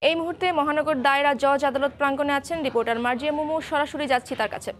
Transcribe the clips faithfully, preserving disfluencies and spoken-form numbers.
এই মুহূর্তে মহানগর দায়রা জজ আদালত প্রাঙ্গণে আছেন রিপোর্টার মার্জিয়া মুমু। সরাসরি যাচ্ছি তার কাছে।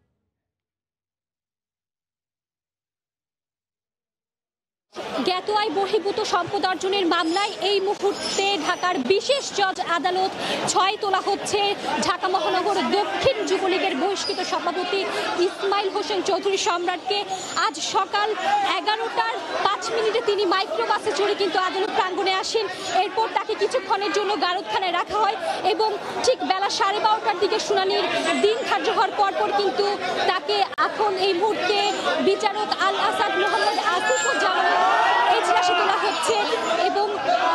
জ্ঞাত আয় বহির্ভূত সম্পদ অর্জনের মামলায় এই মুহূর্তে ঢাকার বিশেষ জজ আদালত ছয় তোলা হচ্ছে ঢাকা মহানগর দক্ষিণ যুবলীগের বহিষ্কৃত সভাপতি ইসমাইল হোসেন চৌধুরী সম্রাটকে। আজ সকাল এগারোটার পাঁচ মিনিটে তিনি মাইক্রোবাসে চড়ে কিন্তু আদালত প্রাঙ্গণে আসেন। এরপর তাকে কিছুক্ষণের জন্য গারদখানায় রাখা হয় এবং ঠিক বেলা সাড়ে বারোটার দিকে শুনানির দিন ধার্য হওয়ার পরপর কিন্তু তাকে এখন এই মুহূর্তে বিচারক আল আসাদ মোহাম্মদ আসিফুজ্জামানের এজলাসে তোলা হচ্ছে এবং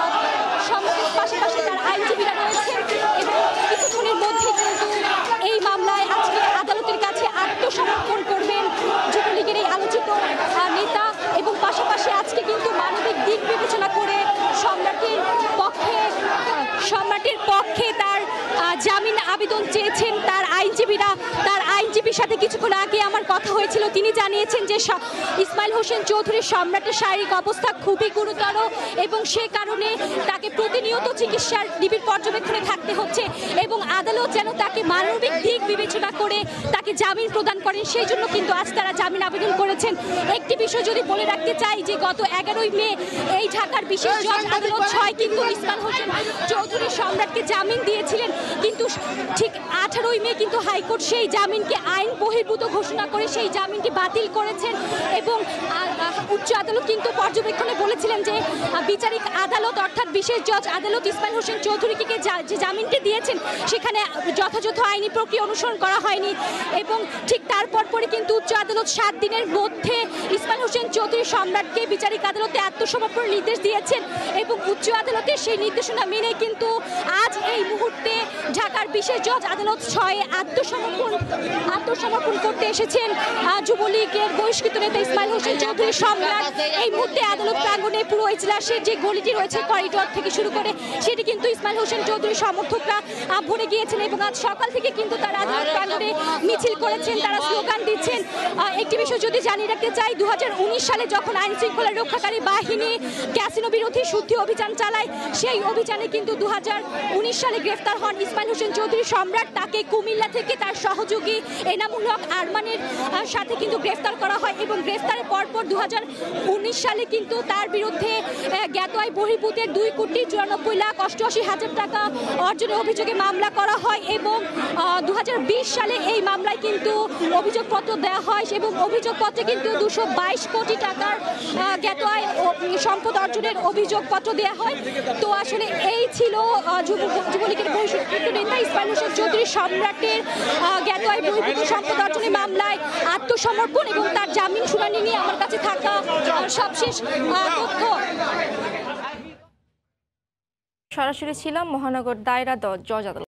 সম্মুখের পাশাপাশি তার আইনজীবীরা রয়েছে এবং কিছুক্ষণের মধ্যে কিন্তু এই মামলায় আজকে আদালতের কাছে আত্মসমর্পণ করবেন যুবলীগের এই আলোচিত নেতা এবং পাশাপাশি আজকে কিন্তু মানবিক দিক বিবেচনা করে সম্রাটের পক্ষে সম্রাটের পক্ষে তার জামিন আবেদন চেয়েছেন তার আইনজীবীরা। তার আইনজীবীর সাথে কিছুক্ষণ আগে আমার কথা হয়েছিল, তিনি জানিয়েছেন যে ইসমাইল হোসেন চৌধুরী সম্রাটের শারীরিক অবস্থা খুবই গুরুতর এবং সে কারণে তাকে প্রতিনিয়ত চিকিৎসার নিবিড় পর্যবেক্ষণে থাকতে হচ্ছে এবং আদালত যেন তাকে মানবিক দিক বিবেচনা করে তাকে জামিন প্রদান করেন, সেই জন্য কিন্তু আজ তারা জামিন আবেদন করেছেন। একটি বিষয় যদি বলে রাখতে চাই যে গত এগারোই মে এই ঢাকার বিশেষ জজ আদালত ছয় কিন্তু ইসমাইল হোসেন চৌধুরী সম্রাটকে জামিন দিয়েছিলেন, কিন্তু ঠিক আঠারোই মে কিন্তু হাইকোর্ট সেই জামিনকে আইন বহির্ভূত ঘোষণা করে সেই জামিনটি বাতিল করেছেন এবং উচ্চ আদালত কিন্তু পর্যবেক্ষণে বলেছিলেন যে বিচারিক আদালত অর্থাৎ বিশেষ জজ আদালত ইসমাইল হোসেন চৌধুরীকে যে জামিনটি দিয়েছেন সেখানে যথাযথ আইনি প্রক্রিয়া অনুসরণ করা হয়নি এবং ঠিক তারপর পরে কিন্তু উচ্চ আদালত সাত দিনের মধ্যে ইসমাইল হোসেন চৌধুরী সম্রাটকে বিচারিক আদালতে আত্মসমর্পণের নির্দেশ দিয়েছেন এবং উচ্চ আদালতের সেই নির্দেশনা মেনে কিন্তু আজ এই মুহূর্তে ঢাকার বিশেষ জজ আদালত ছয়ে আত্মসমর্পণ আত্মসমর্পণ করতে এসেছেন যুবলীগের বহিষ্কৃত নেতা ইসমাইল হোসেন চৌধুরী সম্রাট। এই মুহূর্তে আদালত প্রাঙ্গণে পুরো ইজলাসের যে গলিটি রয়েছে করিডোর থেকে শুরু করে সেটি কিন্তু ইসমাইল হোসেন চৌধুরী সমর্থকরা ভরে গিয়েছেন এবং আজ সকাল থেকে কিন্তু তারা আদালত প্রাঙ্গণে মিছিল করেছেন, তারা স্লোগান দিচ্ছেন। একটি বিষয় যদি জানিয়ে রাখতে চাই, দু হাজার উনিশ সালে যখন আইন শৃঙ্খলা রক্ষাকারী বাহিনী ক্যাসিনো বিরোধী শুদ্ধি অভিযান চালায় সেই অভিযানে কিন্তু দু হাজার উনিশ সালে গ্রেফতার হন ইসমাইল হোসেন চৌধুরী সম্রাট। তাকে কুমিল্লা থেকে তার সহযোগী এনামুল হক আরমানের সাথে কিন্তু গ্রেফতার করা হয় এবং গ্রেফতারের পরপর দু হাজার উনিশ সালে কিন্তু তার বিরুদ্ধে জ্ঞাত আয় বহির্ভূতের দুই কোটি চুরানব্বই লাখ অষ্টআশি হাজার টাকা অর্জনের অভিযোগে মামলা করা হয় এবং দু হাজার বিশ সালে এই মামলায় কিন্তু অভিযোগপত্র দেওয়া হয় এবং অভিযোগপত্রে কিন্তু দুশো বাইশ কোটি টাকার জ্ঞাত আয় সম্পদ অর্জনের অভিযোগপত্র দেওয়া হয়। তো আসলে এই ছিল যুবলীগের বহিষ্কৃত নেতা ইসমাইল হোসেন চৌধুরী সম্রাটের জ্ঞাত আয় বহির্ভূত সম্পদ অর্জনের মামলায় আত্মসমর্পণ এবং তার জামিন শুনানি নিয়ে আমার কাছে থাকা সবশেষ তথ্য। সরাসরি ছিলাম মহানগর দায়রা জজ আদালত।